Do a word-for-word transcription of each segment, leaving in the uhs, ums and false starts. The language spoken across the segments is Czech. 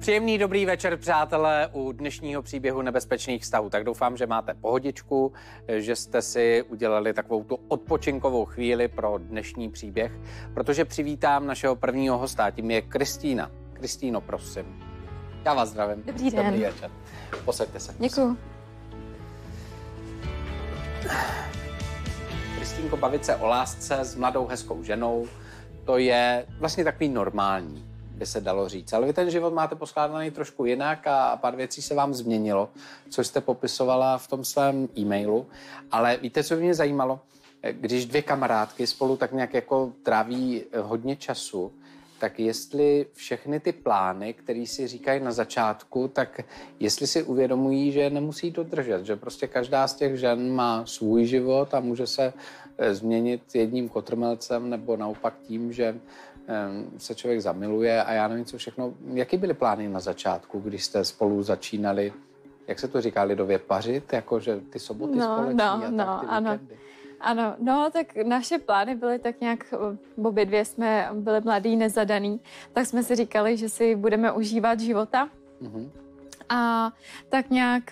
Příjemný dobrý večer, přátelé, u dnešního příběhu nebezpečných vztahů. Tak doufám, že máte pohodičku, že jste si udělali takovou tu odpočinkovou chvíli pro dnešní příběh, protože přivítám našeho prvního hosta, tím je Kristýna. Kristýno, prosím. Já vás zdravím. Dobrý den. Dobrý večer. Posaďte se. Děkuju. Kristýnko, bavit se o lásce s mladou hezkou ženou, to je vlastně takový normální, by se dalo říct. Ale vy ten život máte poskládaný trošku jinak a pár věcí se vám změnilo, což jste popisovala v tom svém e-mailu. Ale víte, co by mě zajímalo? Když dvě kamarádky spolu tak nějak jako tráví hodně času, tak jestli všechny ty plány, které si říkají na začátku, tak jestli si uvědomují, že nemusí dodržet, že prostě každá z těch žen má svůj život a může se změnit jedním kotrmelcem nebo naopak tím, že se člověk zamiluje a já nevím, co všechno. Jaký byly plány na začátku, když jste spolu začínali, jak se to říká lidově, pařit, jakože ty soboty no, společní no, a tak no, ty ano. víkendy? Ano, no tak naše plány byly tak nějak, obě dvě jsme byli mladí, nezadaný, tak jsme si říkali, že si budeme užívat života. Mm-hmm. A tak nějak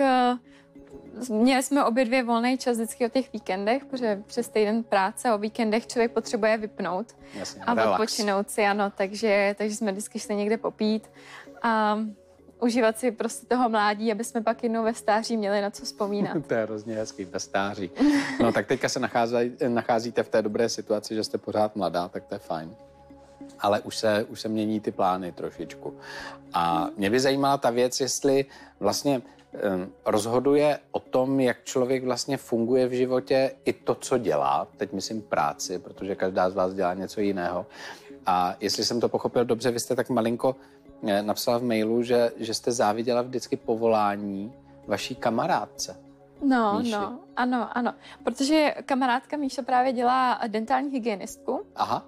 měli jsme obě dvě volný čas vždycky o těch víkendech, protože přes týden práce o víkendech člověk potřebuje vypnout. Jasně, a relax. odpočinout si, ano, takže, takže jsme vždycky šli někde popít a užívat si prostě toho mládí, aby jsme pak jednou ve stáří měli na co vzpomínat. To je hrozně hezký, ve stáří. No tak teďka se nachází, nacházíte v té dobré situaci, že jste pořád mladá, tak to je fajn. Ale už se, už se mění ty plány trošičku. A mě by zajímala ta věc, jestli vlastně um, rozhoduje o tom, jak člověk vlastně funguje v životě i to, co dělá. Teď myslím práci, protože každá z vás dělá něco jiného. A jestli jsem to pochopil dobře, vy jste tak malinko napsala v mailu, že, že jste záviděla vždycky povolání vaší kamarádce. No, Míši. no, ano, ano. Protože kamarádka Míša právě dělá dentální hygienistku. Aha.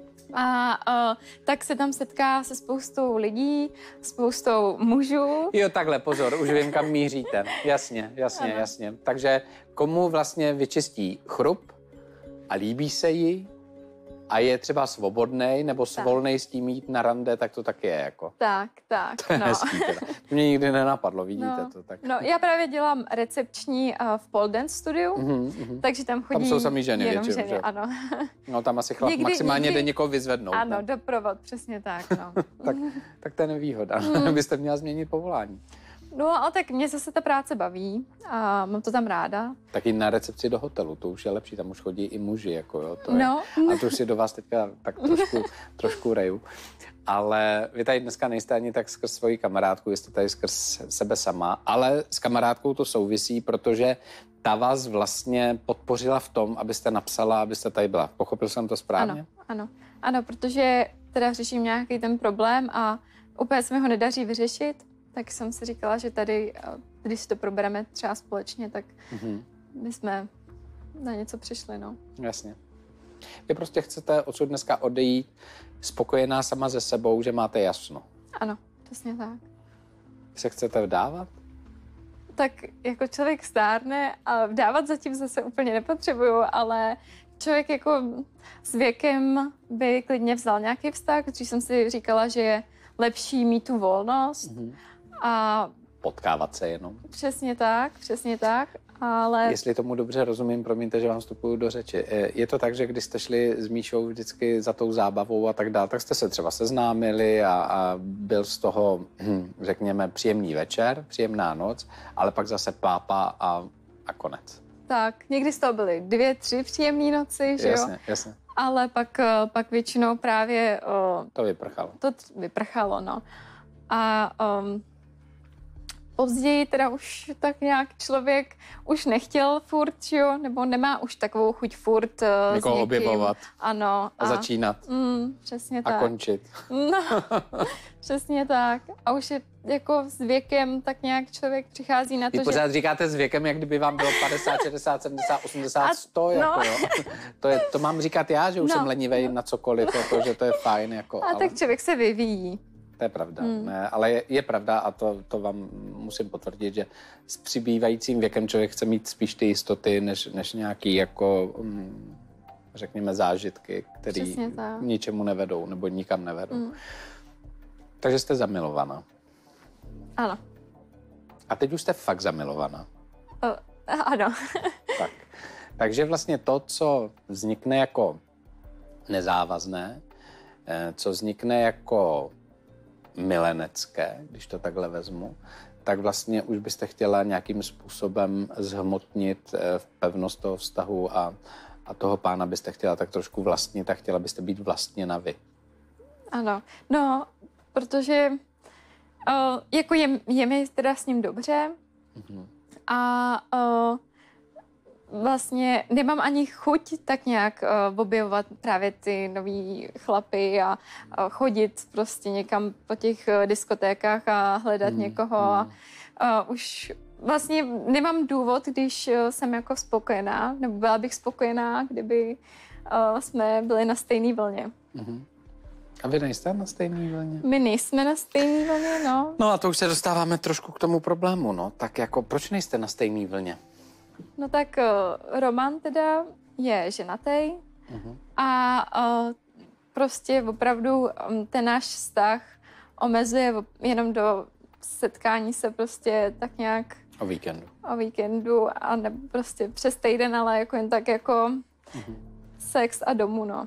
A uh, tak se tam setká se spoustou lidí, spoustou mužů. Jo, takhle, pozor, už vím, kam míříte. Jasně, jasně, ano. jasně. Takže komu vlastně vyčistí chrup a líbí se jí a je třeba svobodnej nebo svolnej s tím jít na rande, tak to taky je jako. Tak, tak, to je no. hezký teda. To mě nikdy nenapadlo, vidíte no, to tak. No, já právě dělám recepční uh, v pole dance studiu, mm-hmm, mm-hmm. takže tam chodí tam jsou samý ženy jenom většinou, ženy, ano. No tam asi chlap někdy, maximálně někdy, jde někoho vyzvednout. Ano, ne? doprovod, přesně tak, no. tak, tak to je nevýhoda. Mm. Byste měla změnit povolání. No, ale tak mě zase ta práce baví a mám to tam ráda. Taky na recepci do hotelu, to už je lepší, tam už chodí i muži, jako jo, to je. No. A to už si do vás teďka tak trošku, trošku reju. Ale vy tady dneska nejste ani tak skrz svoji kamarádku, jste tady skrz sebe sama, ale s kamarádkou to souvisí, protože ta vás vlastně podpořila v tom, abyste napsala, abyste tady byla. Pochopil jsem to správně? Ano, ano, ano, protože teda řeším nějaký ten problém a úplně se mi ho nedaří vyřešit. Tak jsem si říkala, že tady, když si to probereme třeba společně, tak mm-hmm. bychom na něco přišli, no. Jasně. Vy prostě chcete odsud dneska odejít spokojená sama se sebou, že máte jasno. Ano, přesně tak. Se chcete vdávat? Tak jako člověk stárne a vdávat zatím zase úplně nepotřebuju, ale člověk jako s věkem by klidně vzal nějaký vztah, protože jsem si říkala, že je lepší mít tu volnost, mm-hmm. a potkávat se jenom. Přesně tak, přesně tak, ale... Jestli tomu dobře rozumím, promiňte, že vám vstupuju do řeči. Je to tak, že když jste šli s Míšou vždycky za tou zábavou a tak dále, tak jste se třeba seznámili a, a byl z toho, hm, řekněme, příjemný večer, příjemná noc, ale pak zase pápa a, a konec. Tak, někdy z toho byly dvě, tři příjemné noci, že jo? Jasně, jasně. Ale pak, pak většinou právě... O, to vyprchalo. To vyprchalo, no. A... Um, Později teda už tak nějak člověk už nechtěl furt, jo, nebo nemá už takovou chuť furt uh, někoho s někým. objevovat. Ano. A, a začínat. Mm, přesně a tak. A končit. No, přesně tak. A už je jako s věkem tak nějak člověk přichází na to, Vy pořád že... říkáte s věkem, jak kdyby vám bylo padesát, šedesát, sedmdesát, osmdesát, sto, a, jako no. jo. To, je, to mám říkat já, že už no. jsem lenivej na cokoliv, jako, že to je fajn. Jako, a ale... tak člověk se vyvíjí. To je pravda, hmm. ne, ale je, je pravda a to, to vám musím potvrdit, že s přibývajícím věkem člověk chce mít spíš ty jistoty, než, než nějaký jako, um, řekněme, zážitky, které ničemu nevedou nebo nikam nevedou. Hmm. Takže jste zamilovaná. Ano. A teď už jste fakt zamilovaná. Uh, ano. Tak. Takže vlastně to, co vznikne jako nezávazné, co vznikne jako milenecké, když to takhle vezmu, tak vlastně už byste chtěla nějakým způsobem zhmotnit pevnost toho vztahu a, a toho pána byste chtěla tak trošku vlastnit a chtěla byste být vlastněna vy. Ano, no, protože uh, jako je, je mi teda s ním dobře mm-hmm. a uh, vlastně nemám ani chuť tak nějak uh, objevovat právě ty nový chlapy a uh, chodit prostě někam po těch uh, diskotékách a hledat mm, někoho. Mm. A, uh, už vlastně nemám důvod, když uh, jsem jako spokojená, nebo byla bych spokojená, kdyby uh, jsme byli na stejné vlně. Mm-hmm. A vy nejste na stejné vlně? My nejsme na stejné vlně, no. No a to už se dostáváme trošku k tomu problému, no. Tak jako, proč nejste na stejné vlně? No tak uh, Roman teda je ženatý uh-huh. a uh, prostě opravdu um, ten náš vztah omezuje jenom do setkání se prostě tak nějak o víkendu. O víkendu a nebo prostě přes týden, ale jako jen tak jako uh-huh. sex a domů, no.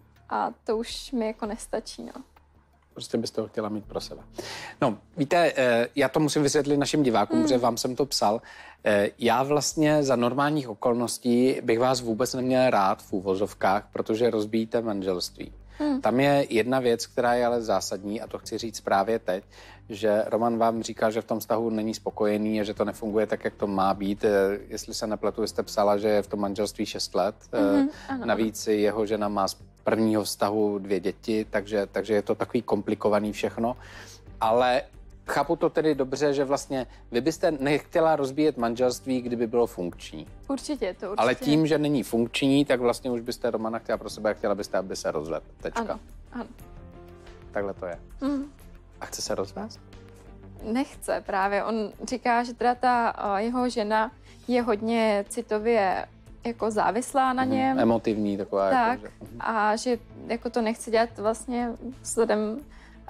A to už mi jako nestačí, no. Prostě byste ho chtěla mít pro sebe. No, víte, já to musím vysvětlit našim divákům, mm. protože vám jsem to psal. Já vlastně za normálních okolností bych vás vůbec neměl rád v úvozovkách, protože rozbíjíte manželství. Mm. Tam je jedna věc, která je ale zásadní a to chci říct právě teď, že Roman vám říká, že v tom vztahu není spokojený a že to nefunguje tak, jak to má být. Jestli se nepletu, jste psala, že je v tom manželství šest let. Mm-hmm, ano. Navíc jeho žena má z prvního vztahu dvě děti, takže, takže je to takový komplikovaný všechno. Ale chápu to tedy dobře, že vlastně vy byste nechtěla rozbíjet manželství, kdyby bylo funkční. Určitě, to určitě. Ale tím, že není funkční, tak vlastně už byste Romana chtěla pro sebe a chtěla byste, aby se rozvedl. Tečka. Ano, ano. Takhle to je. Mm. A chce se rozvést? Nechce právě. On říká, že teda ta jeho žena je hodně citově jako závislá na něm. Mm, emotivní taková. Tak. Jako, že... A že jako to nechce dělat vlastně vzhledem uh,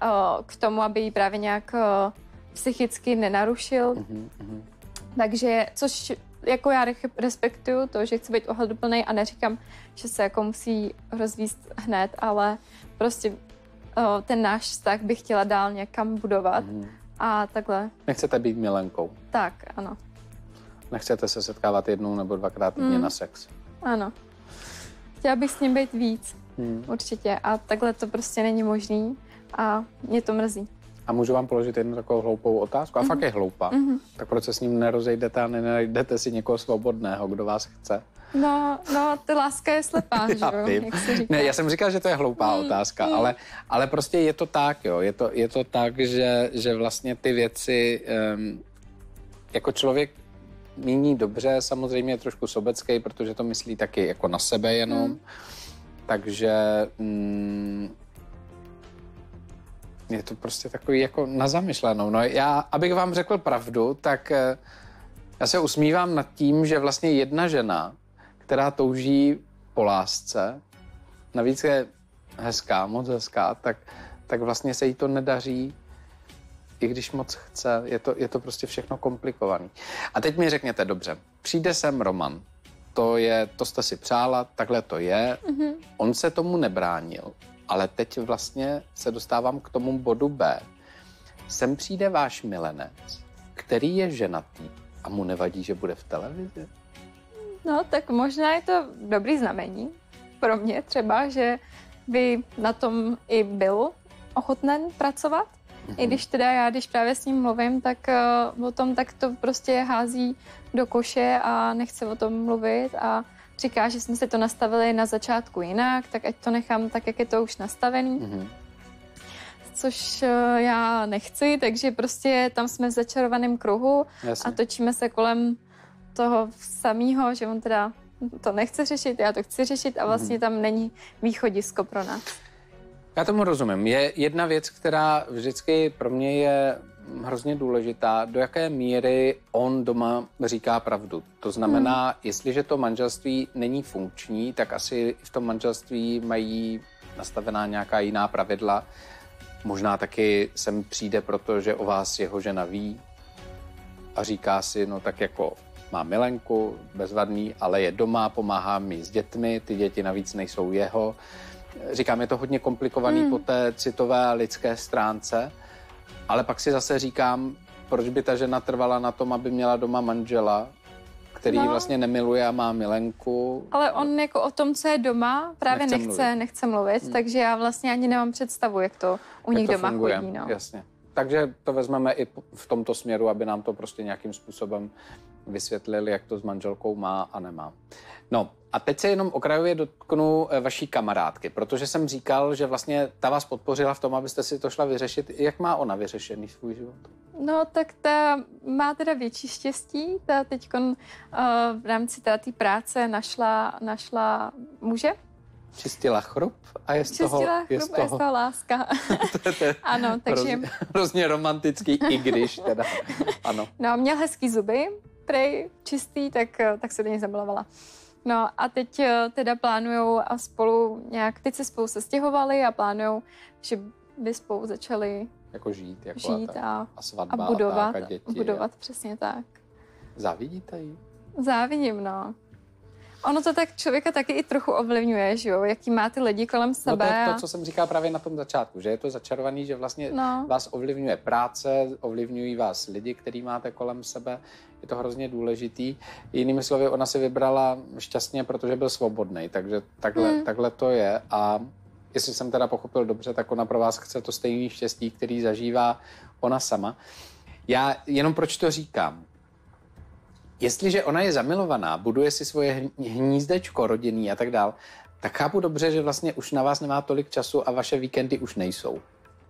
k tomu, aby ji právě nějak uh, psychicky nenarušil. Mm-hmm. Takže, což jako já respektuju to, že chci být ohleduplnej a neříkám, že se jako musí rozvíst hned, ale prostě uh, ten náš vztah bych chtěla dál někam budovat. Mm-hmm. A takhle. Nechcete být milenkou? Tak, ano. Nechcete se setkávat jednou nebo dvakrát týdně mm. na sex? Ano. Chtěla bych s ním být víc, mm. určitě. A takhle to prostě není možný a mě to mrzí. A můžu vám položit jednu takovou hloupou otázku? A mm. fakt je hloupá. Mm. Tak proč se s ním nerozejdete a nenajdete si někoho svobodného, kdo vás chce? No, no, ta láska je slepá, že jo? Jak se říká. Ne, já jsem říkal, že to je hloupá mm. otázka, mm. Ale, ale prostě je to tak, jo. Je to, je to tak, že, že vlastně ty věci um, jako člověk míní dobře, samozřejmě je trošku sobecký, protože to myslí taky jako na sebe jenom. Mm. Takže mm, je to prostě takový jako na zamyšlenou. No já, abych vám řekl pravdu, tak já se usmívám nad tím, že vlastně jedna žena, která touží po lásce, navíc je hezká, moc hezká, tak, tak vlastně se jí to nedaří, i když moc chce. Je to, je to prostě všechno komplikovaný. A teď mi řekněte, dobře, přijde sem Roman, to, je, to jste si přála, takhle to je, mm-hmm. On se tomu nebránil, ale teď vlastně se dostávám k tomu bodu B. Sem přijde váš milenec, který je ženatý a mu nevadí, že bude v televizi? No, tak možná je to dobrý znamení pro mě třeba, že by na tom i byl ochoten pracovat. Mm-hmm. I když teda já, když právě s ním mluvím, tak uh, o tom tak to prostě hází do koše a nechce o tom mluvit a říká, že jsme si to nastavili na začátku jinak, tak ať to nechám tak, jak je to už nastavený. Mm-hmm. Což uh, já nechci, takže prostě tam jsme v začarovaném kruhu. Jasně. A točíme se kolem toho samého, že on teda to nechce řešit, já to chci řešit a vlastně mm-hmm. tam není východisko pro nás. Já tomu rozumím. Je jedna věc, která vždycky pro mě je hrozně důležitá, do jaké míry on doma říká pravdu. To znamená, hmm. jestliže to manželství není funkční, tak asi v tom manželství mají nastavená nějaká jiná pravidla. Možná taky sem přijde, protože o vás jeho žena ví a říká si, no tak jako má milenku, bezvadný, ale je doma, pomáhá mi s dětmi, ty děti navíc nejsou jeho. Říkám, je to hodně komplikovaný hmm. po té citové a lidské stránce, ale pak si zase říkám, proč by ta žena trvala na tom, aby měla doma manžela, který no. vlastně nemiluje a má milenku. Ale on jako o tom, co je doma, právě nechce, nechce mluvit, nechce mluvit hmm. takže já vlastně ani nemám představu, jak to u nich doma funguje. Chodí. No. Jasně. Takže to vezmeme i v tomto směru, aby nám to prostě nějakým způsobem vysvětlili, jak to s manželkou má a nemá. No a teď se jenom okrajově dotknu vaší kamarádky, protože jsem říkal, že vlastně ta vás podpořila v tom, abyste si to šla vyřešit. Jak má ona vyřešený svůj život? No tak ta má teda větší štěstí. Ta teď uh, v rámci té práce našla, našla muže. Čistila chrup a je z Čistila toho... chrup je z toho, je z toho láska. to, to je ano, takže... Hrozně, hrozně romantický, i když teda, ano. No, měl hezký zuby, prej, čistý, tak, tak se do něj zamilovala. No a teď teda plánujou a spolu nějak, teď se spolu sestěhovali a plánujou, že by spolu začali jako žít, jako žít a, a, a svatba a budovat, a, tak, a děti. budovat, a... přesně tak. Závidíte jí? Závidím, no. Ono to tak člověka taky i trochu ovlivňuje, že jo, jaký má ty lidi kolem sebe. No to je to, a... co jsem říkal právě na tom začátku, že je to začarovaný, že vlastně no. vás ovlivňuje práce, ovlivňují vás lidi, který máte kolem sebe, je to hrozně důležitý. Jinými slovy, ona si vybrala šťastně, protože byl svobodný, takže takhle, hmm. takhle to je a jestli jsem teda pochopil dobře, tak ona pro vás chce to stejné štěstí, který zažívá ona sama. Já jenom proč to říkám? Jestliže ona je zamilovaná, buduje si svoje hnízdečko rodinný a tak dál, tak chápu dobře, že vlastně už na vás nemá tolik času a vaše víkendy už nejsou.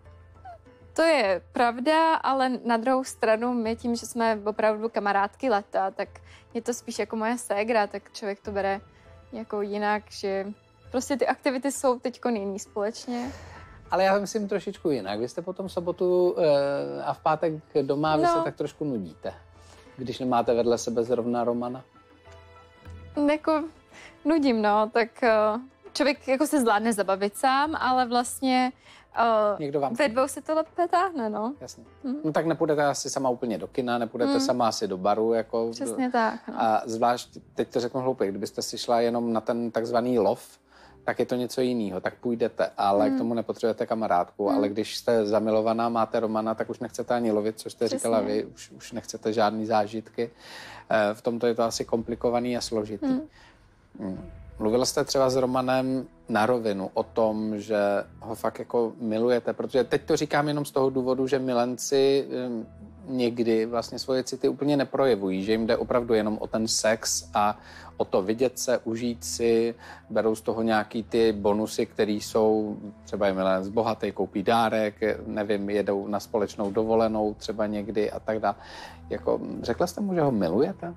To je pravda, ale na druhou stranu my tím, že jsme opravdu kamarádky leta, tak je to spíš jako moje ségra, tak člověk to bere jako jinak, že prostě ty aktivity jsou teďko jiný společně. Ale já myslím trošičku jinak. Vy jste potom sobotu e, a v pátek doma, vy no. se tak trošku nudíte. Když nemáte vedle sebe zrovna Romana? Jako nudím, no, tak uh, člověk jako se zvládne zabavit sám, ale vlastně uh, Někdo vám ve dvou se to lépe táhne, no. Jasně. Hmm. No tak nepůjdete asi sama úplně do kina, nepůjdete hmm. sama asi do baru, jako... Přesně tak, no. A zvlášť, teď to řeknu hloupě, kdybyste si šla jenom na ten takzvaný lov, tak je to něco jiného, tak půjdete, ale hmm. k tomu nepotřebujete kamarádku, hmm. ale když jste zamilovaná, máte Romana, tak už nechcete ani lovit, což jste Přesně. říkala vy, už, už nechcete žádný zážitky. V tomto je to asi komplikovaný a složitý. Hmm. Hmm. Mluvila jste třeba s Romanem na rovinu o tom, že ho fakt jako milujete, protože teď to říkám jenom z toho důvodu, že milenci někdy vlastně svoje city úplně neprojevují, že jim jde opravdu jenom o ten sex a o to vidět se, užít si, berou z toho nějaký ty bonusy, které jsou, třeba je milenec bohatý, koupí dárek, nevím, jedou na společnou dovolenou třeba někdy a tak dále. Jako, řekla jste mu, že ho milujete?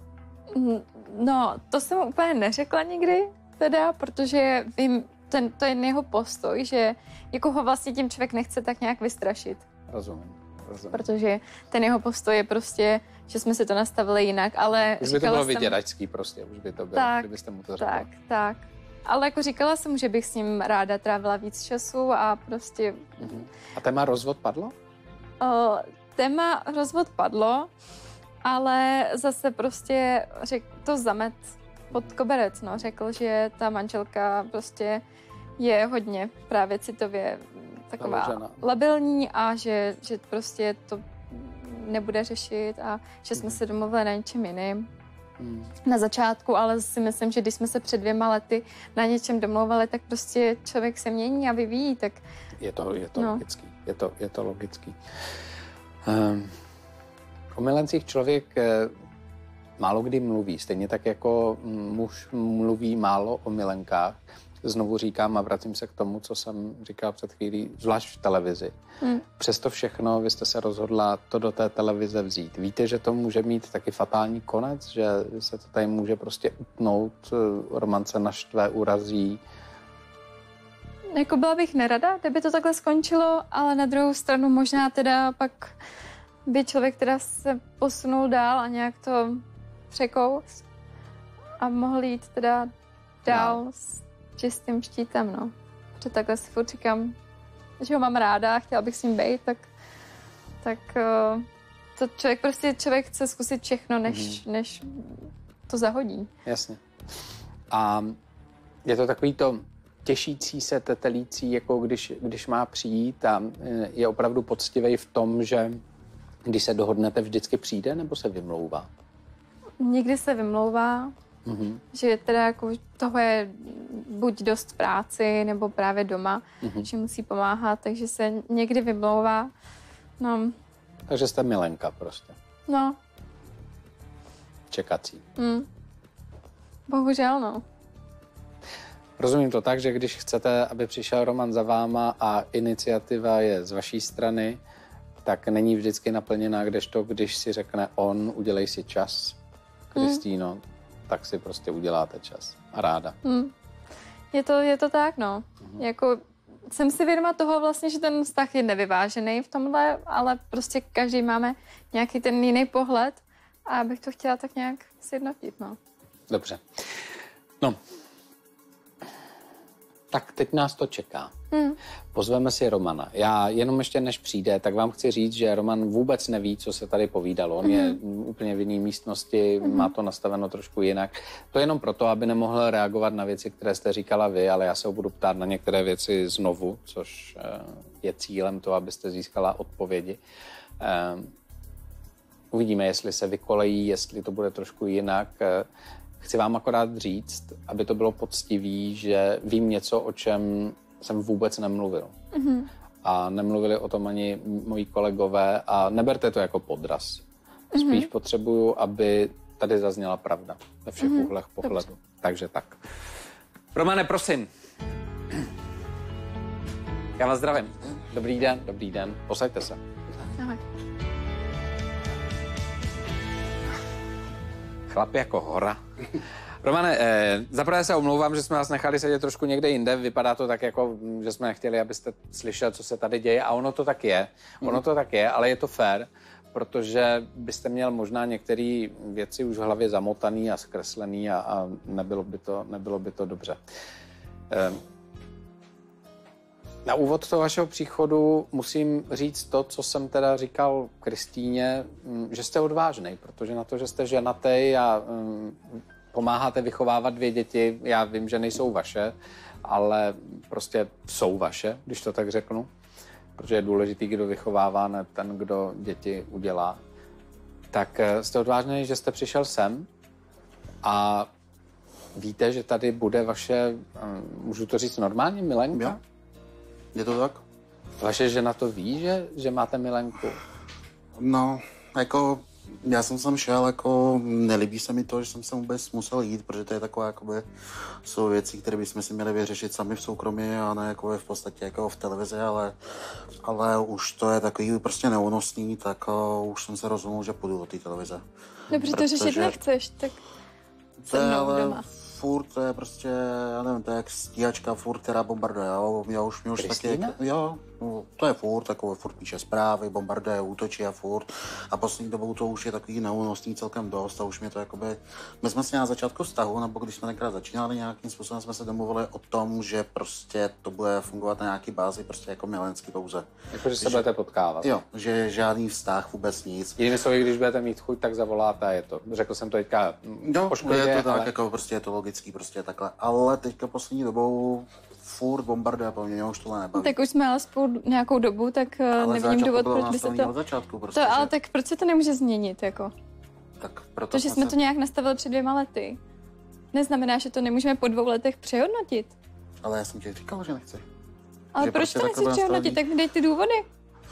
No, to jsem mu úplně neřekla nikdy, teda, protože vím, ten, to je jeho postoj, že jako ho vlastně tím člověk nechce tak nějak vystrašit. Rozumím. Rozumím. Protože ten jeho postoj je prostě, že jsme si to nastavili jinak, ale už by to bylo vyděračský prostě, už by to bylo, tak, kdybyste mu to řekla. Tak, tak. Ale jako říkala jsem, že bych s ním ráda trávila víc času a prostě... Uh-huh. A téma rozvod padlo? O, téma rozvod padlo, ale zase prostě řek, to zamet pod koberec, no. Řekl, že ta manželka prostě je hodně právě citově taková Založena. labilní a že, že prostě to nebude řešit a že jsme mm. se domluvili na něčem jiným mm. na začátku, ale si myslím, že když jsme se před dvěma lety na něčem domlouvali, tak prostě člověk se mění a vyvíjí, tak... Je to, je to no. logický, je to, je to logický. Um, o milencích člověk málo kdy mluví, stejně tak jako muž mluví málo o milenkách. Znovu říkám a vracím se k tomu, co jsem říkal před chvílí, zvlášť v televizi. Hmm. Přesto všechno vy jste se rozhodla to do té televize vzít. Víte, že to může mít taky fatální konec, že se to tady může prostě utnout, romance naštve, urazí? Jako byla bych nerada, kdyby to takhle skončilo, ale na druhou stranu možná teda pak by člověk teda se posunul dál a nějak to překous a mohl jít teda dál no. s čistým štítem, no. Protože takhle si furt říkám, že ho mám ráda a chtěla bych s ním být, tak, tak uh, to člověk prostě člověk chce zkusit všechno, než, mm. než to zahodí. Jasně. A je to takový to těšící se, tetelící, jako když, když má přijít a je opravdu poctivý v tom, že když se dohodnete, vždycky přijde, nebo se vymlouvá? Někdy se vymlouvá, mm-hmm. že teda jako toho je buď dost v práci, nebo právě doma, mm-hmm. že musí pomáhat, takže se někdy vymlouvá. No. Takže jste milenka prostě. No. Čekací. Mm. Bohužel, no. Rozumím to tak, že když chcete, aby přišel Roman za váma a iniciativa je z vaší strany, tak není vždycky naplněná, kdežto, když si řekne on, udělej si čas, Kristýno, mm. tak si prostě uděláte čas. A ráda. Mm. Je to, je to tak, no. Mm. Jako, jsem si vědoma toho vlastně, že ten vztah je nevyvážený v tomhle, ale prostě každý máme nějaký ten jiný pohled a bych to chtěla tak nějak sjednotit, no. Dobře. No. Tak teď nás to čeká. Hmm. Pozveme si Romana. Já jenom ještě než přijde, tak vám chci říct, že Roman vůbec neví, co se tady povídalo. On hmm. je úplně v jiné místnosti, hmm. má to nastaveno trošku jinak. To je jenom proto, aby nemohl reagovat na věci, které jste říkala vy, ale já se ho budu ptát na některé věci znovu, což je cílem toho, abyste získala odpovědi. Uvidíme, jestli se vykolejí, jestli to bude trošku jinak. Chci vám akorát říct, aby to bylo poctivý, že vím něco, o čem jsem vůbec nemluvil. Mm-hmm. A nemluvili o tom ani moji kolegové a neberte to jako podraz. Spíš mm-hmm. potřebuju, aby tady zazněla pravda ve všech mm-hmm. úhlech pohledu. Dobře. Takže tak. Romane, prosím. Já vás zdravím. Dobrý den, dobrý den. Posaďte se. Ahoj. Chlap jako hora. Romane, eh, zaprvé se omlouvám, že jsme vás nechali sedět trošku někde jinde. Vypadá to tak, jako, že jsme nechtěli, abyste slyšel, co se tady děje. A ono to tak je. Ono to tak je, ale je to fér, protože byste měl možná některé věci už v hlavě zamotaný a zkreslený a, a nebylo, by to, nebylo by to dobře. Eh, Na úvod toho vašeho příchodu musím říct to, co jsem teda říkal Kristýně, že jste odvážnej, protože na to, že jste ženatý a um, pomáháte vychovávat dvě děti, já vím, že nejsou vaše, ale prostě jsou vaše, když to tak řeknu, protože je důležitý, kdo vychovává, ne ten, kdo děti udělá. Tak jste odvážnej, že jste přišel sem a víte, že tady bude vaše, můžu to říct normálně, milenka? Jo. Je to tak? Vaše žena to ví, že, že máte milenku? No, jako, já jsem sem šel, jako, nelíbí se mi to, že jsem sem vůbec musel jít, protože to je takové, jakoby, jsou věci, které bychom si měli vyřešit sami v soukromí a ne jako v podstatě jako v televizi, ale, ale už to je takový prostě neúnosný, tak uh, už jsem se rozhodl, že půjdu do té televize. Dobře, to řešit nechceš, tak se mnou doma. Furt, to je prostě, já nevím, to je jak stíhačka furt, která bombarduje, jo, já už mě už taky, jo, no, to je furt, takové furt píše zprávy, bombarduje, útočí a furt a poslední dobou to už je takový neúnosný celkem dost a už mě to jakoby, my jsme si na začátku vztahu, nebo když jsme tenkrát začínali nějakým způsobem, jsme se domluvili o tom, že prostě to bude fungovat na nějaký bázi, prostě jako milenský pouze. Jako, že se budete potkávat. Jo, že žádný vztah, vůbec nic. Jinými slovy, když budete mít chuť, tak zavoláte a je to. Řekl jsem to teďka no, pošklivě, je to tak, ale... jako prostě je to logický, prostě takhle, ale teďka poslední dobou furt bombarduje, po mě už tohle nebaví. Tak už jsme ale spolu nějakou dobu, tak ale nevím důvod, proč by se to... Od začátku prostě, to, ale že... tak proč se to nemůže změnit, jako? Tak proto Protože jsme se... to nějak nastavili před dvěma lety. Neznamená, že to nemůžeme po dvou letech přehodnotit. Ale já jsem ti říkal, že nechci. Ale že proč prostě to nechci přehodnotit? Tak mi dej ty důvody.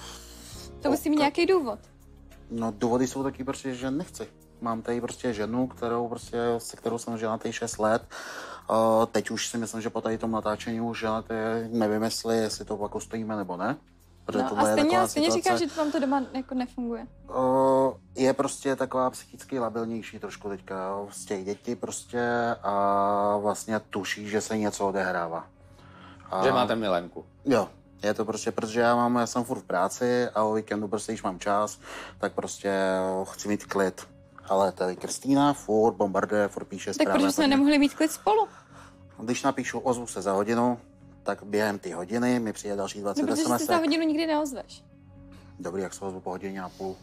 To musí mít nějaký důvod. No důvody jsou taky prostě, že nechci. Mám tady prostě ženu, kterou prostě, se kterou jsem ženatý šest let. Uh, teď už si myslím, že po tady tom natáčení už ženatý, nevím jestli, jestli to jako stojíme nebo ne. No, a stejně, stejně říkáš, že to vám to doma jako nefunguje. Uh, je prostě taková psychicky labilnější trošku teďka z těch dětí prostě a vlastně tuší, že se něco odehrává. A... Že máte milenku. Jo. Je to prostě, protože já mám, já jsem furt v práci a o víkendu prostě, když mám čas, tak prostě chci mít klid. Ale tady Kristýna furt bombarduje, furt píše zprávy. Tak proč jsme nemohli mít klid spolu? Když napíšu ozvu se za hodinu, tak během ty hodiny mi přijde další dvacet no, es em es. No, protože se za hodinu nikdy neozveš. Dobrý, jak se ozvu po hodině a půl.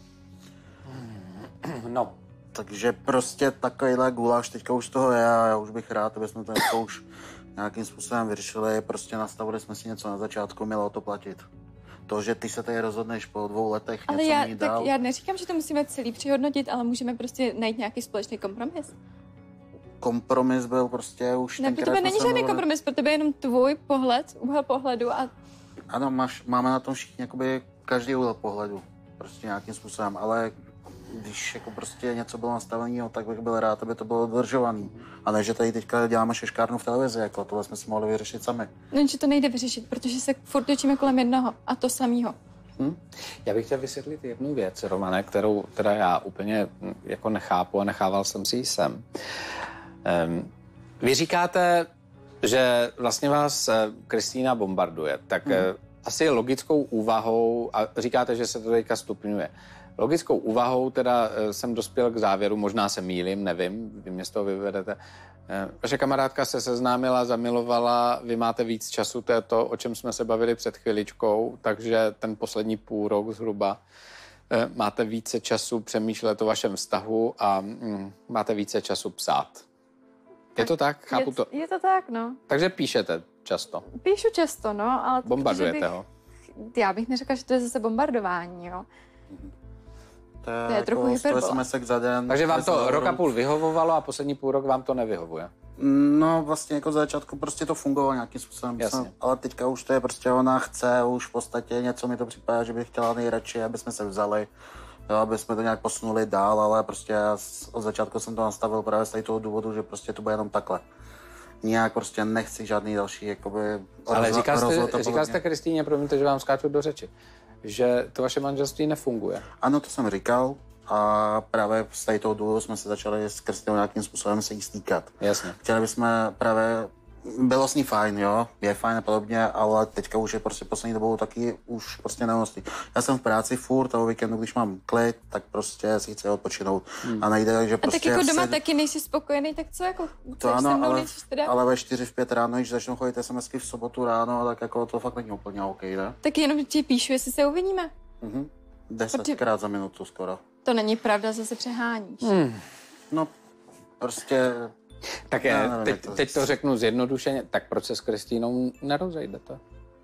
No. Takže prostě takovýhle guláš teďka už toho je a já už bych rád, aby jsme to jako už nějakým způsobem vyřešili. Prostě nastavili jsme si něco na začátku, mělo to platit. To, že ty se tady rozhodneš po dvou letech ale něco já, měnit dál. tak já neříkám, že to musíme celý přehodnotit, ale můžeme prostě najít nějaký společný kompromis. Kompromis byl prostě už Ne, pro tenkrát tebe jsme není se žádný mluvili. kompromis, pro tebe je jenom tvůj pohled, úhel pohledu a Ano, máš, máme na tom všichni jakoby každý úhel pohledu. Prostě nějakým způsobem, ale když jako prostě něco bylo nastaveného, tak bych byl rád, aby to bylo dodržovaný. A ne, že tady teďka děláme šeškárnu v televizi, jako tohle jsme si mohli vyřešit sami. no, že to nejde vyřešit, protože se furt točíme kolem jednoho a to samýho. Hm? Já bych chtěl vysvětlit jednu věc, Romane, kterou teda já úplně jako nechápu a nechával jsem si ji sem. Um, vy říkáte, že vlastně vás Kristýna bombarduje, tak hmm. asi logickou úvahou, a říkáte, že se to teďka stupňuje, logickou úvahou teda jsem dospěl k závěru, možná se mýlím, nevím, vy mě z toho vyvedete. Vaše kamarádka se seznámila, zamilovala, vy máte víc času, to je to, o čem jsme se bavili před chviličkou, takže ten poslední půl rok zhruba máte více času přemýšlet o vašem vztahu a mm, máte více času psát. Je to tak? Chápu je, to? Je to tak, no. Takže píšete často? Píšu často, no, ale... Bombardujete bych, ho? Já bych neřekla, že to je zase bombardování, jo. To je, To je jako trochu hyperbola. smsek za den. Takže vám to za rok a den. půl vyhovovalo a poslední půl rok vám to nevyhovuje? No vlastně jako za začátku prostě to fungovalo nějakým způsobem. Jasně. Ale teďka už to je prostě ona chce, už v podstatě něco mi to připadá, že bych chtěla nejradši, aby jsme se vzali. Jo, aby jsme to nějak posunuli dál, ale prostě já od začátku jsem to nastavil právě z toho důvodu, že prostě to bude jenom takhle. Nijak prostě nechci žádný další, jakoby... Ale rozho- říkal rozvod a jste, říkal podobně. jste Kristýně, promiňte, že vám skáču do řeči, že to vaše manželství nefunguje. Ano, to jsem říkal a právě z tady toho důvodu jsme se začali s Kristýnou nějakým způsobem se jí stýkat. Jasně. Chtěli bychom právě... Bylo s ní fajn, jo, je fajn a podobně, ale teďka už je prostě poslední dobou taky už prostě neúnostný. Já jsem v práci furt a o víkendu, když mám klid, tak prostě si chci odpočinout Hmm. a nejde, že A prostě... tak jako doma se- taky nejsi spokojený, tak co jako? To Chceš se ano, mnou ale, nejsi teda? ale ve čtyři v pět ráno, když začnou chodit SMSky v sobotu ráno, tak jako to fakt není úplně OK, ne? Tak jenom ti píšu, jestli se uvidíme. Mhm. Desetkrát za minutu skoro. To není pravda, zase přeháníš. Hmm. No, prostě... Tak Já je, nevím, teď, jak to teď říct. to řeknu zjednodušeně, tak proč se s Kristýnou nerozejdete?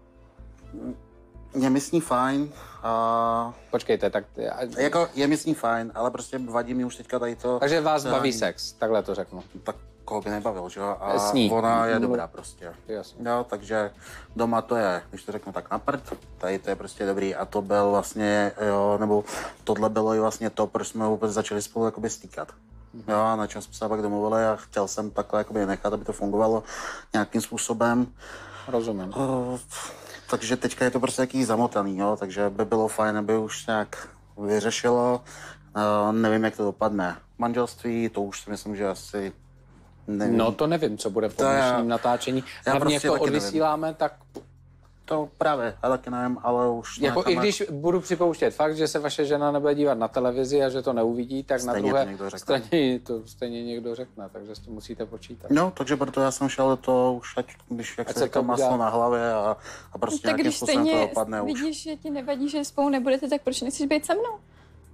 Je mi s ní fajn a... Počkejte, tak... Jako je mi s ní fajn, ale prostě vadí mi už teďka tady to... Takže vás baví přehání. sex, takhle to řeknu. Tak koho by nebavil, že jo? A S ní. ona je No. dobrá prostě. Jasně. Jo, takže doma to je, když to řeknu tak na prd, tady to je prostě dobrý a to byl vlastně, jo, nebo tohle bylo i vlastně to, proč jsme vůbec začali spolu jakoby stýkat. Jo, a na čem jsme se pak domluvili a chtěl jsem takhle jakoby nechat, aby to fungovalo nějakým způsobem. Rozumím. Uh, takže teďka je to prostě jaký zamotaný, jo, takže by bylo fajn, aby už nějak vyřešilo. Uh, nevím, jak to dopadne. Manželství, to už si myslím, že asi nevím. No to nevím, co bude po To já- dnešním natáčení. já Hlavně prostě jak to taky nevím. odvysíláme, tak To právě, já taky nevím, ale už... jako nějaká i má- když budu připouštět fakt, že se vaše žena nebude dívat na televizi a že to neuvidí, tak Stejně na druhé to někdo řekne. straně to stejně někdo řekne, takže s tím musíte počítat. No, takže proto já jsem šel do toho už, ať, když jak Ať se se říká to maslo udělá. na hlavě a, a prostě Tak nějakým když způsobem to stejně dopadne už. vidíš, že ti nevadí, že spolu nebudete, tak proč nechceš být se mnou?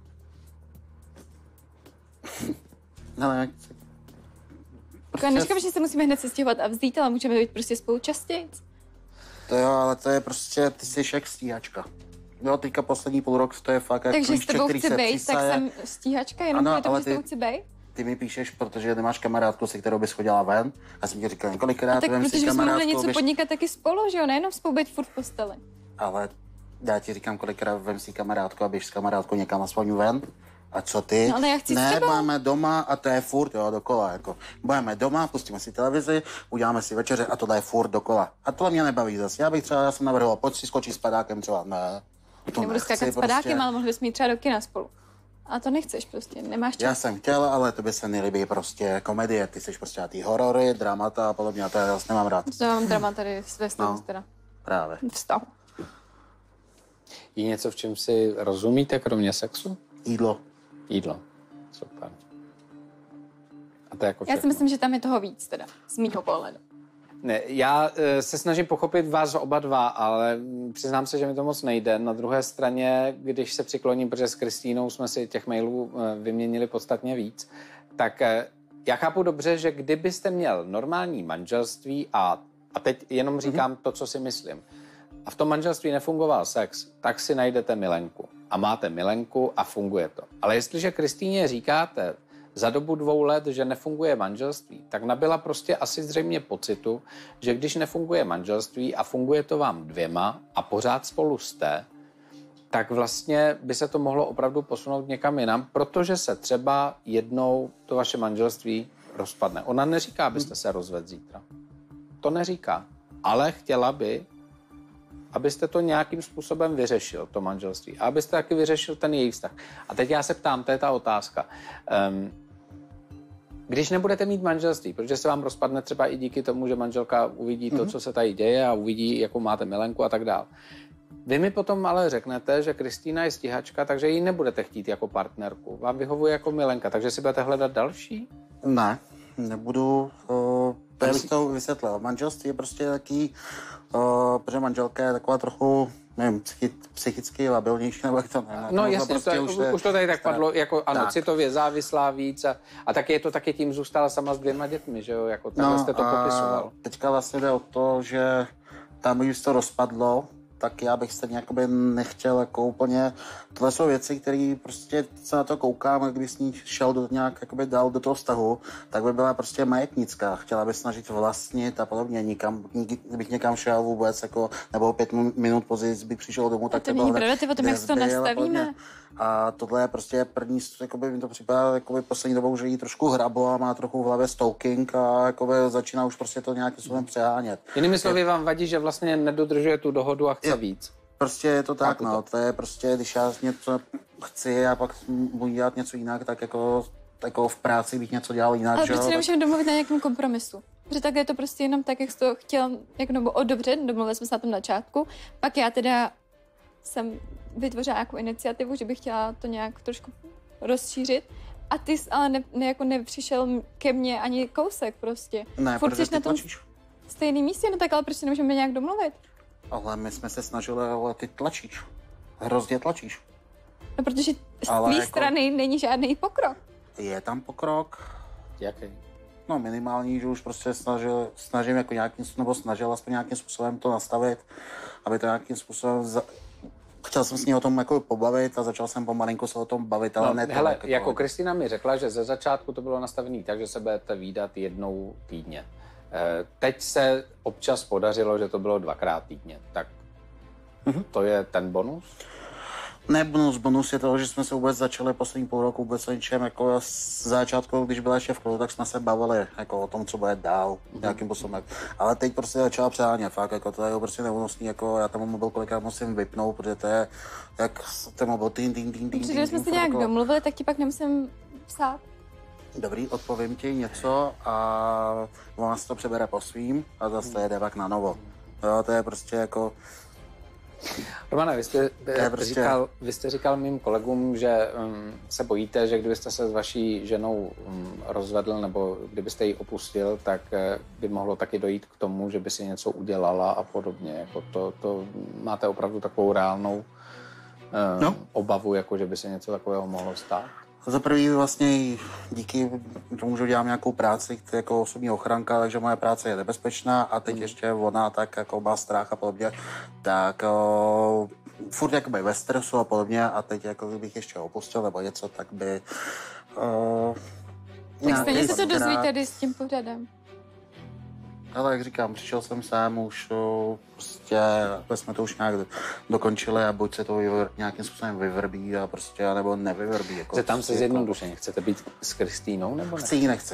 Hele, jak se... Jako já neříkám, že se musíme hned sestěhovat a vzít, ale můžeme být prostě spolu častěji. To jo, ale to je prostě, ty jsi jak stíhačka. Jo, teďka poslední půl rok to je fakt jak Takže s klíšče, tebou který chci se být, tak přísaje. jsem stíhačka, jenom Ano, kvůli tomu, ale že s tebou ty- chci být. Ty mi píšeš, protože nemáš kamarádku, se kterou bys chodila ven. Já jsem ti říkal několikrát, Tak vem si protože bychom mohli kamarádku, něco běž... podnikat taky spolu, že jo, nejenom spolu být furt v posteli. Ale já ti říkám kolikrát, vem si kamarádku a běž s kamarádkou někam aspoň ven. A co ty? No, ale já chci s ne, tebou. budeme doma a to je furt, jo, dokola, jako. Budeme doma, pustíme si televizi, uděláme si večeře a tohle je furt dokola. A tohle mě nebaví zase. Já bych třeba, já jsem navrhoval, pojď si skočit s padákem třeba, ne. To Nebudu nechci skákat s padákem, ale mohli bychom jít třeba do kina spolu. A to nechceš prostě, nemáš Já čas. jsem chtěl, ale to by se nelíbí prostě komedie. Ty jsi prostě na ty horory, dramata a podobně, a to já zase nemám rád. To já mám drama tady ve vztahu, No. teda. Právě. Vztahu. Je něco, v čem si rozumíte, kromě sexu? Jídlo. Jídlo. Super. A to je jako Já si všechno. myslím, že tam je toho víc teda, z mýho pohledu. Ne, já se snažím pochopit vás oba dva, ale přiznám se, že mi to moc nejde. Na druhé straně, když se přikloním, protože s Kristýnou jsme si těch mailů vyměnili podstatně víc, tak já chápu dobře, že kdybyste měl normální manželství a, a teď jenom říkám mm-hmm. to, co si myslím, a v tom manželství nefungoval sex, tak si najdete milenku. A máte milenku a funguje to. Ale jestliže Kristýně říkáte za dobu dvou let, že nefunguje manželství, tak nabyla prostě asi zřejmě pocitu, že když nefunguje manželství a funguje to vám dvěma a pořád spolu jste, tak vlastně by se to mohlo opravdu posunout někam jinam, protože se třeba jednou to vaše manželství rozpadne. Ona neříká, abyste se rozvedl zítra. To neříká. Ale chtěla by, abyste to nějakým způsobem vyřešil, to manželství. A abyste taky vyřešil ten její vztah. A teď já se ptám, to je ta otázka. Um, když nebudete mít manželství, protože se vám rozpadne třeba i díky tomu, že manželka uvidí to, co se tady děje a uvidí, jakou máte milenku a tak dál. Vy mi potom ale řeknete, že Kristýna je stíhačka, takže ji nebudete chtít jako partnerku. Vám vyhovuje jako milenka, takže si budete hledat další? Ne, nebudu. Uh, to bych to vysvětlil. Manželství je prostě taký, uh, protože manželka je taková trochu, nevím, psychi, psychicky labilnější, nebo jak to ne. No jasně, prostě to, už, je, už to tady tak padlo, jako ano, tak. Citově závislá víc a, a taky je to taky tím zůstala sama s dvěma dětmi, že jo, jako takhle no, jste to popisoval. Teďka vlastně jde o to, že tam, když to rozpadlo, tak já bych stejně jakoby nechtěl jako úplně, tohle jsou věci, které prostě se na to koukám, a kdyby s ní šel do, nějak jakoby dál do toho vztahu, tak by byla prostě majetnická, chtěla by snažit vlastnit a podobně, nikam, kdybych někam šel vůbec, jako, nebo pět minut později bych přišel domů, tak to není pravda, ty o tom, jak to nastavíme. A tohle je prostě první, jakoby mi to připadá jakoby poslední dobou, že jí trošku hrabo a má trochu v hlavě stalking a jakoby začíná už prostě to nějakým způsobem přehánět. Jinými slovy vám vadí, že vlastně nedodržuje tu dohodu a chce je, víc. Prostě je to tak, no. To je prostě, když já něco chci a pak budu dělat něco jinak, tak jako, jako v práci bych něco dělal jinak. Ale prostě tak... nemůžeme domluvit na nějakém kompromisu. Protože tak je to prostě jenom tak, jak jsi to chtěl, jako nebo o dobře, domluvili jsme se na tom začátku. Pak já teda jsem vytvořila nějakou iniciativu, že bych chtěla to nějak trošku rozšířit. A ty jsi ale ne, ne, jako nepřišel ke mně ani kousek prostě. Ne, furt protože ty na tom tlačíš. Stejný místě, no tak ale proč nemůžeme nějak domluvit? Ale my jsme se snažili, ale ty tlačíš. Hrozně tlačíš. No protože z tvé jako... strany není žádný pokrok. Je tam pokrok. Jaký? No minimální, že už prostě snažil, snažím jako nějakým, nebo snažil aspoň nějakým způsobem to nastavit, aby to nějakým způsobem... Za... Chtěl jsem s ní o tom jako pobavit a začal jsem pomalinku se o tom bavit, ale no, ne to. Hele, jako, jako Kristýna mi řekla, že ze začátku to bylo nastavené tak, že se budete vídat jednou týdně. Teď se občas podařilo, že to bylo dvakrát týdně. Tak mm-hmm. to je ten bonus? Ne bonus, bonus je to, že jsme se vůbec začali poslední půl roku vůbec o něčem, jako z začátku, když byla ještě v klidu, tak jsme se bavili jako o tom, co bude dál, mm-hmm. nějakým způsobem. Ale teď prostě začala přehánět, fakt, jako to je prostě neúnosný, jako já tam mobil kolikrát musím vypnout, protože to je, jak ten mobil, týn, týn, týn, týn, Když jsme se nějak jako... domluvili, tak ti pak nemusím psát. Dobrý, odpovím ti něco a ona se to přebere po svým a zase jede pak na novo. Jo, to je prostě jako... Romane, vy jste, prostě... říkal, vy jste říkal mým kolegům, že um, se bojíte, že kdybyste se s vaší ženou um, rozvedl nebo kdybyste ji opustil, tak uh, by mohlo taky dojít k tomu, že by si něco udělala a podobně. Jako to, to máte opravdu takovou reálnou um, no. obavu, jako že by se něco takového mohlo stát? Za prvý vlastně díky tomu, že dělám nějakou práci, který jako osobní ochranka, takže moje práce je nebezpečná a teď mm. ještě ona tak jako má strach a podobně, tak o, furt jakoby ve stresu a podobně a teď jako kdybych ještě opustil nebo něco, tak by... O, tak stejně se to dozví tady s tím pořadem. Ale jak říkám, přišel jsem sám, už prostě jsme to už nějak dokončili a buď se to vyvr, nějakým způsobem vyvrbí a prostě, nebo nevyvrbí. Jako Chce tam se zjednodušeně, chcete být s Kristýnou nebo ne? Chci ji, nechci.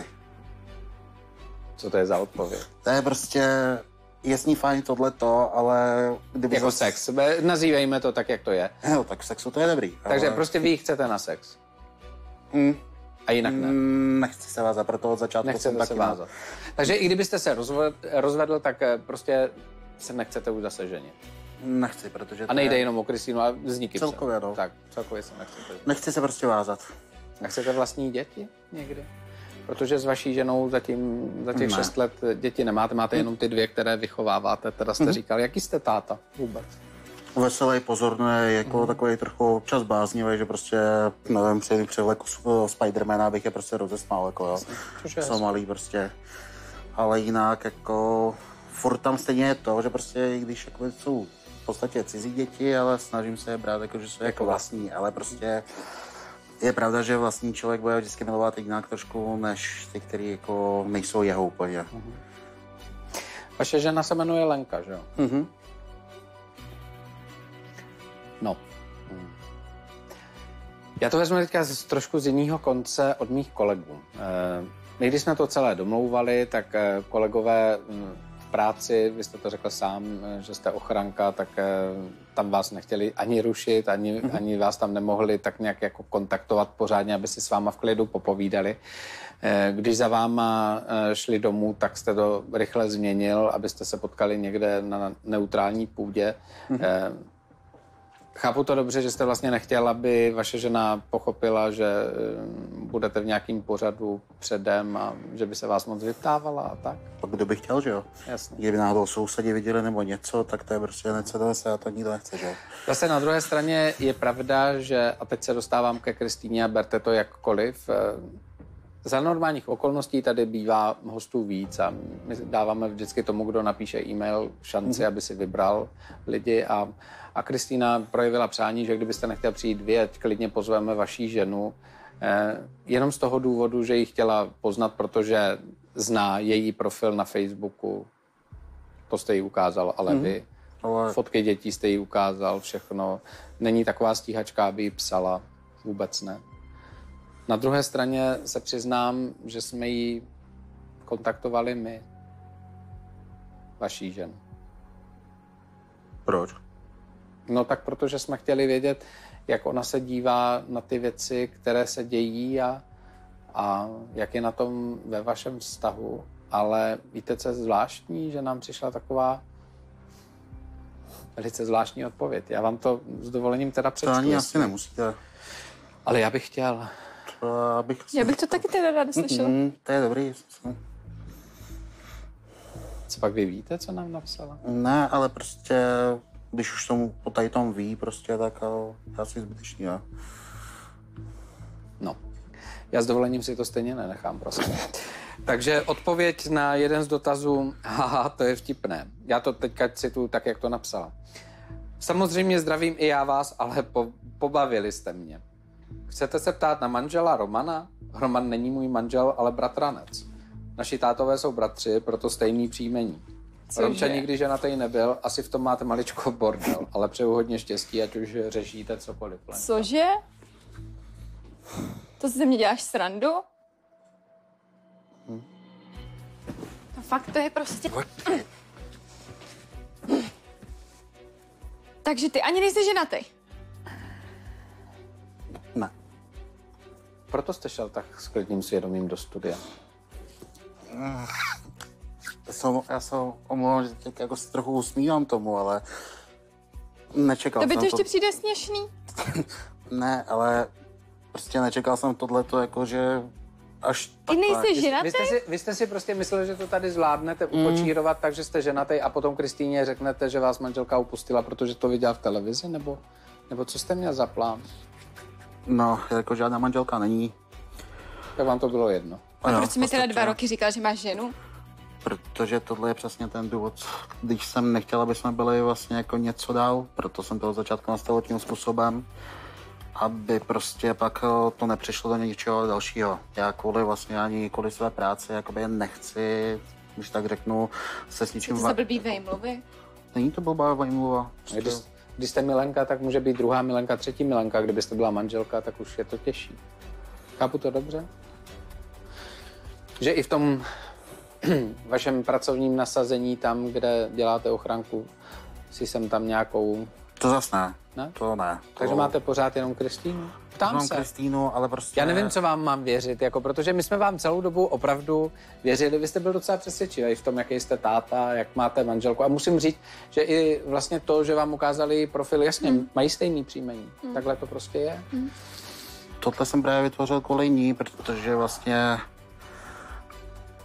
Co to je za odpověď? To je prostě, je s ní fajn tohleto, ale... Kdyby jako zase... sex, nazývejme to tak, jak to je. Jo, tak sexu to je dobrý. Takže ale... prostě vy chcete na sex. Mm. A jinak ne? Mm, nechci se vázat, proto od začátku Nechcete jsem se taky vázat. Takže i kdybyste se rozvedl, rozvedl, tak prostě se nechcete už zase ženit. Nechci, protože... A nejde je... jenom o Kristýnu, ale s nikým celkově, no. Tak, celkově se nechcete. Nechci se prostě vázat. A chcete vlastní děti někdy? Protože s vaší ženou zatím za těch ne. šest let děti nemáte, máte jenom ty dvě, které vychováváte. Teda jste mm. říkal, jaký jste táta vůbec? Veselý, pozorný, jako mm. takový trochu občas bláznivý, že prostě, nevím, při převleku Spidermana bych je prostě rozesmál, jako jo. Jsou malý prostě. Ale jinak jako furt tam stejně je to, že prostě i když jako jsou v podstatě cizí děti, ale snažím se je brát jako, že jsou jako vlastní, ale prostě je pravda, že vlastní člověk bude vždycky milovat jinak trošku, než ty, kteří jako nejsou jeho úplně. Mm-hmm. Vaše žena se jmenuje Lenka, že jo? Mm-hmm. No. Mm. Já to vezmu teďka z, trošku z jiného konce od mých kolegů. E, my, když jsme to celé domlouvali, tak e, kolegové v práci, vy jste to řekl sám, že jste ochranka, tak e, tam vás nechtěli ani rušit, ani, mm-hmm. ani vás tam nemohli tak nějak jako kontaktovat pořádně, aby si s váma v klidu popovídali. E, když za váma e, šli domů, tak jste to rychle změnil, abyste se potkali někde na neutrální půdě. Mm-hmm. E, Chápu to dobře, že jste vlastně nechtěl, aby vaše žena pochopila, že budete v nějakém pořadu předem a že by se vás moc vyptávala a tak? Pak kdo by chtěl, že jo? Jasně. Kdyby náhodou sousedi viděli nebo něco, tak to je prostě necedese a to nikdo nechce, že jo? Zase na druhé straně je pravda, že, a teď se dostávám ke Kristýně a berte to jakkoliv, za normálních okolností tady bývá hostů víc a my dáváme vždycky tomu, kdo napíše e-mail, šanci, mm. aby si vybral lidi a, a Kristýna projevila přání, že kdybyste nechtěl přijít vy, ať klidně pozveme vaší ženu, eh, jenom z toho důvodu, že ji chtěla poznat, protože zná její profil na Facebooku, to jste jí ukázal, ale mm. vy, ale... fotky dětí jste jí ukázal, všechno, není taková stíhačka, aby ji psala, vůbec ne. Na druhé straně se přiznám, že jsme ji kontaktovali my, vaší ženu. Proč? No tak protože jsme chtěli vědět, jak ona se dívá na ty věci, které se dějí a, a jak je na tom ve vašem vztahu. Ale víte, co je zvláštní, že nám přišla taková velice zvláštní odpověď. Já vám to s dovolením teda přečtu. To ani asi nemusíte. Ale já bych chtěl. To bych... Já bych to taky teda ráda slyšela. Mm, to je dobrý. Co pak vy víte, co nám napsala? Ne, ale prostě, když už tomu po tady tom ví, prostě, tak asi zbytečný, jo. No, já s dovolením si to stejně nenechám, prosím. Takže odpověď na jeden z dotazů, haha, to je vtipné. Já to teďka cituju tak, jak to napsala. Samozřejmě zdravím i já vás, ale po, pobavili jste mě. Chcete se ptát na manžela Romana? Roman není můj manžel, ale bratranec. Naši tátové jsou bratři, proto stejný příjmení. Romča nikdy ženatý nebyl, asi v tom máte maličko bordel, ale přeju hodně štěstí, ať už řešíte cokoliv. Lenka. Cože? To si ze mě děláš srandu? Hm. No fakt to je prostě... Takže ty ani nejsi ženatý? Ne. Proto jste šel tak s klidným svědomím do studia. Já jsem, já jsem omlouvám, že teď jako se trochu usmívám tomu, ale nečekal jsem to. To by to ještě přijde směšný? Ne, ale prostě nečekal jsem tohleto, jako že až... Ty nejsi ženatý? Vy jste, si, vy jste si prostě mysleli, že to tady zvládnete ukočírovat, mm. takže jste ženatý a potom Kristýně řeknete, že vás manželka upustila, protože to viděla v televizi, nebo, nebo co jste měl za plán? No, jako žádná manželka není. Tak vám to bylo jedno. A proč jsi mi teda dva roky říkal, že máš ženu? Protože tohle je přesně ten důvod, když jsem nechtěla, aby jsme byli vlastně jako něco dál, proto jsem toho začátku nastavil tím způsobem, aby prostě pak to nepřišlo do něčeho dalšího. Já kvůli vlastně ani kvůli své práci jakoby nechci, když tak řeknu, se s ničím... Co to za blbý vejmluvy? Není to blbá vejmluva. Prostě... Když, když jste milenka, tak může být druhá milenka, třetí milenka. Kdybyste byla manželka, tak už je to těžší. Chápu to dobře? Že i v tom vašem pracovním nasazení, tam, kde děláte ochranku, si jsem tam nějakou... To zas ne. Ne? To ne. To... Takže máte pořád jenom Kristýnu? Ptám Mám se. Kristýnu, ale prostě... Já nevím, co vám mám věřit, jako, protože my jsme vám celou dobu opravdu věřili. Vy jste byl docela přesvědčivý v tom, jaký jste táta, jak máte manželku. A musím říct, že i vlastně to, že vám ukázali profil, jasně, hmm. mají stejný příjmení. Hmm. Takhle to prostě je. Hmm. Tohle jsem právě vytvořil kvůli ní, protože vlastně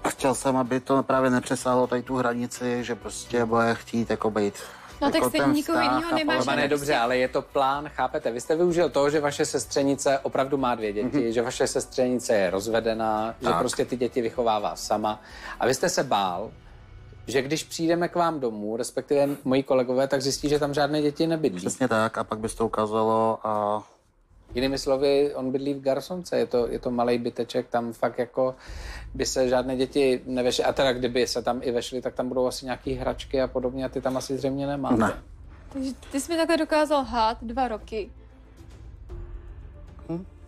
A chtěl jsem, aby to právě nepřesáhlo tady tu hranici, že prostě bude chtít jako být. No jako tak stejně nikoho jiného nemáš. Ne, dobře, ale je to plán, chápete? Vy jste využil toho, že vaše sestřenice opravdu má dvě děti, mm-hmm. že vaše sestřenice je rozvedená, tak. Že prostě ty děti vychovává sama. A vy jste se bál, že když přijdeme k vám domů, respektive moji kolegové, tak zjistí, že tam žádné děti nebydlí. Přesně tak, a pak by se to ukázalo a... Jinými slovy, on bydlí v Garsonce, je to, je to malej byteček, tam fakt jako by se žádné děti nevešly. A teda kdyby se tam i vešly, tak tam budou asi nějaký hračky a podobně a ty tam asi zřejmě nemáte. Ne. Takže ty jsi mi takhle dokázal hát dva roky. Hm?